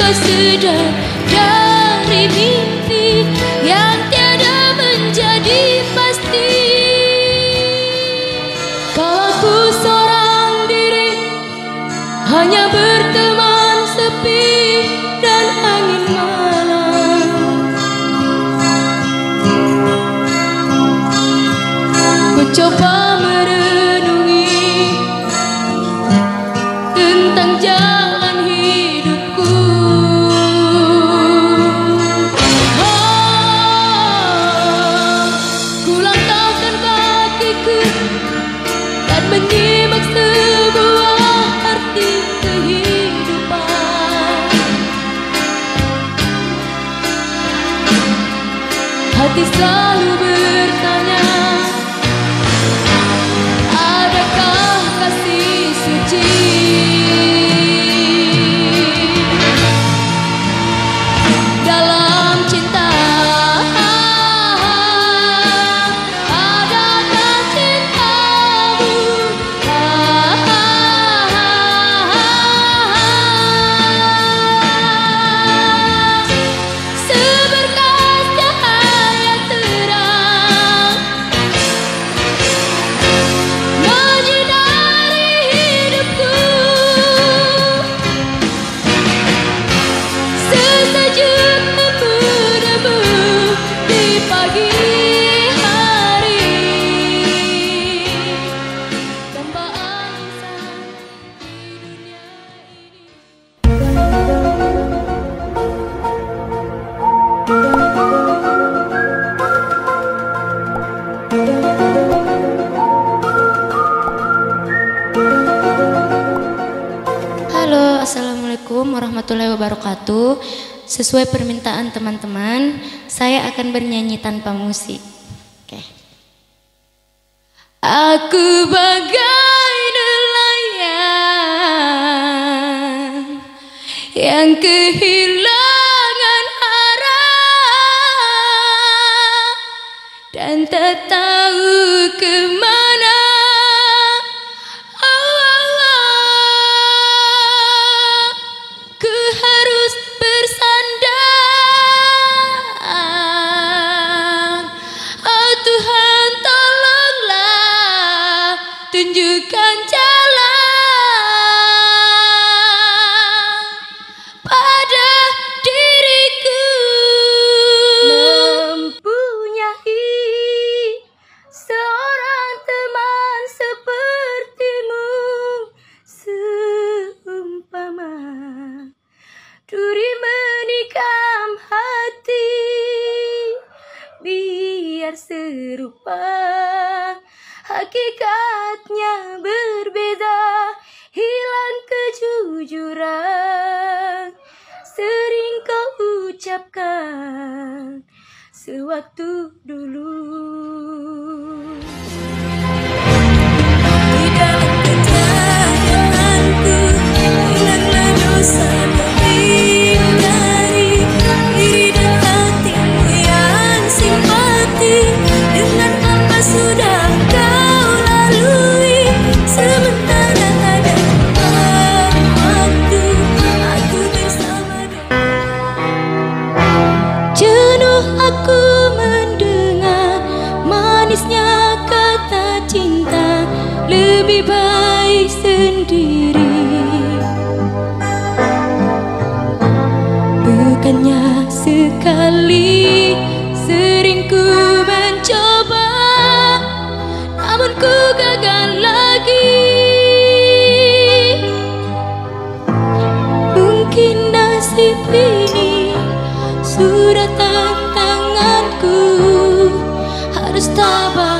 kau sudah dari mimpi yang tiada menjadi pasti. Kalau ku seorang diri hanya berteman sepi dan angin malam, ku coba merenungi tentang jalan hidupku. Ku langkahkan kakiku dan menyimak sebuah arti kehidupan. Hati selalu bertanya, adakah kasih suci dalam cinta? Adakah cintamu seberkas cahaya terang menyinari hidupku, sesejuk embu-debu di pagi hari, dambaan insan di dunia ini. Halo, assalamualaikum warahmatullahi wabarakatuh. Sesuai permintaan teman-teman, saya akan bernyanyi tanpa musik. Oke. Aku bagai nelayan yang kehilangan arah dan tak tahu kemana. Ku harus bersandar. Oh Tuhan, tolonglah tunjukkan jalan pada diriku. Mempunyai seorang teman sepertimu, seumpama duri menikam hati, biar serupa hakikatnya berbeda, hilang kejujuran sering kau ucapkan sewaktu dulu. Di dalam kejadianku hilanglah dosa dari diri dan hatimu yang simpati dengan apa sudah kau lalui. Sementara ada waktu aku bersama jenuh aku mendengar manisnya kata cinta, lebih baik sendiri. Bukannya sekali sering ku mencoba, namun ku gagal lagi. Mungkin nasib ini sudah tantanganku, harus tabah